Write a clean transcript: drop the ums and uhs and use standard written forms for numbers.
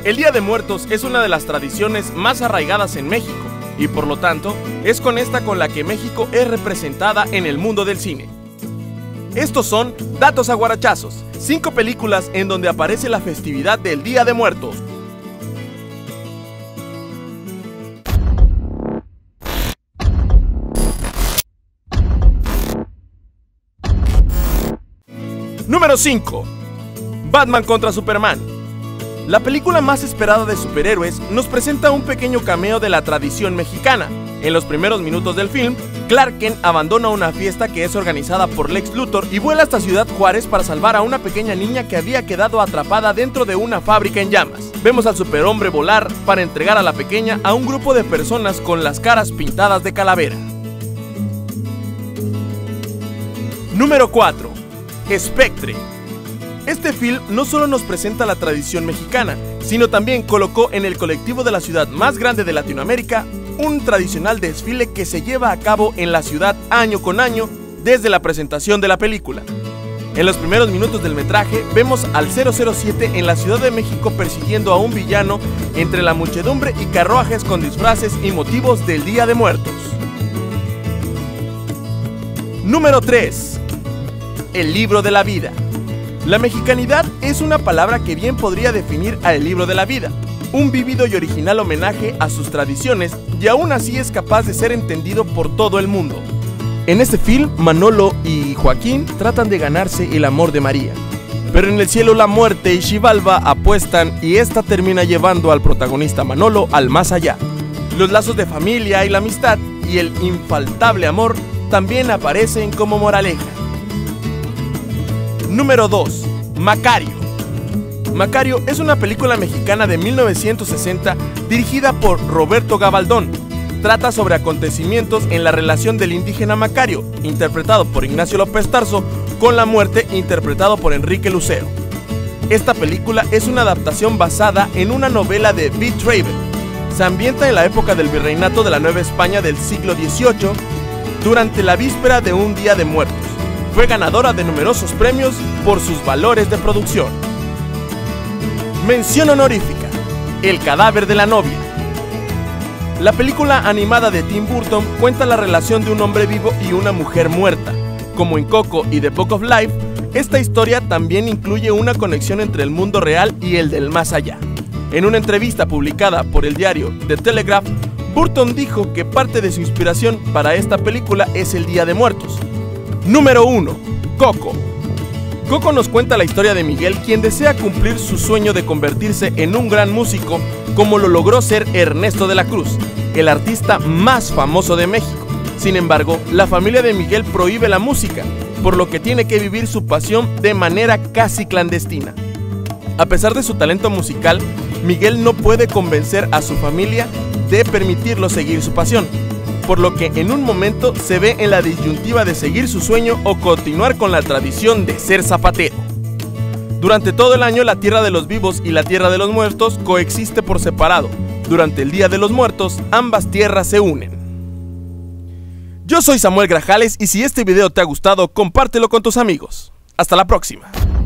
El Día de Muertos es una de las tradiciones más arraigadas en México y por lo tanto es con esta con la que México es representada en el mundo del cine. Estos son datos aguarachazos, 5 películas en donde aparece la festividad del Día de Muertos. Número 5. Batman contra Superman. La película más esperada de superhéroes nos presenta un pequeño cameo de la tradición mexicana. En los primeros minutos del film, Clark Kent abandona una fiesta que es organizada por Lex Luthor y vuela hasta Ciudad Juárez para salvar a una pequeña niña que había quedado atrapada dentro de una fábrica en llamas. Vemos al superhombre volar para entregar a la pequeña a un grupo de personas con las caras pintadas de calavera. Número 4. Spectre. Este film no solo nos presenta la tradición mexicana, sino también colocó en el colectivo de la ciudad más grande de Latinoamérica un tradicional desfile que se lleva a cabo en la ciudad año con año desde la presentación de la película. En los primeros minutos del metraje vemos al 007 en la Ciudad de México persiguiendo a un villano entre la muchedumbre y carruajes con disfraces y motivos del Día de Muertos. Número 3. El libro de la vida. La mexicanidad es una palabra que bien podría definir a El libro de la vida, un vívido y original homenaje a sus tradiciones y aún así es capaz de ser entendido por todo el mundo. En este film, Manolo y Joaquín tratan de ganarse el amor de María, pero en el cielo la muerte y Xibalba apuestan y esta termina llevando al protagonista Manolo al más allá. Los lazos de familia y la amistad y el infaltable amor también aparecen como moraleja. Número 2. Macario. Macario es una película mexicana de 1960 dirigida por Roberto Gabaldón. Trata sobre acontecimientos en la relación del indígena Macario, interpretado por Ignacio López Tarso, con la muerte, interpretado por Enrique Lucero. Esta película es una adaptación basada en una novela de Bee Travel. Se ambienta en la época del virreinato de la Nueva España del siglo XVIII, durante la víspera de un Día de Muertos. Fue ganadora de numerosos premios por sus valores de producción. Mención honorífica: El cadáver de la novia. La película animada de Tim Burton cuenta la relación de un hombre vivo y una mujer muerta. Como en Coco y The Book of Life, esta historia también incluye una conexión entre el mundo real y el del más allá. En una entrevista publicada por el diario The Telegraph, Burton dijo que parte de su inspiración para esta película es el Día de Muertos. Número 1. Coco. Coco nos cuenta la historia de Miguel, quien desea cumplir su sueño de convertirse en un gran músico, como lo logró ser Ernesto de la Cruz, el artista más famoso de México. Sin embargo, la familia de Miguel prohíbe la música, por lo que tiene que vivir su pasión de manera casi clandestina. A pesar de su talento musical, Miguel no puede convencer a su familia de permitirlo seguir su pasión, por lo que en un momento se ve en la disyuntiva de seguir su sueño o continuar con la tradición de ser zapatero. Durante todo el año la tierra de los vivos y la tierra de los muertos coexiste por separado. Durante el Día de los Muertos, ambas tierras se unen. Yo soy Samuel Grajales y si este video te ha gustado, compártelo con tus amigos. Hasta la próxima.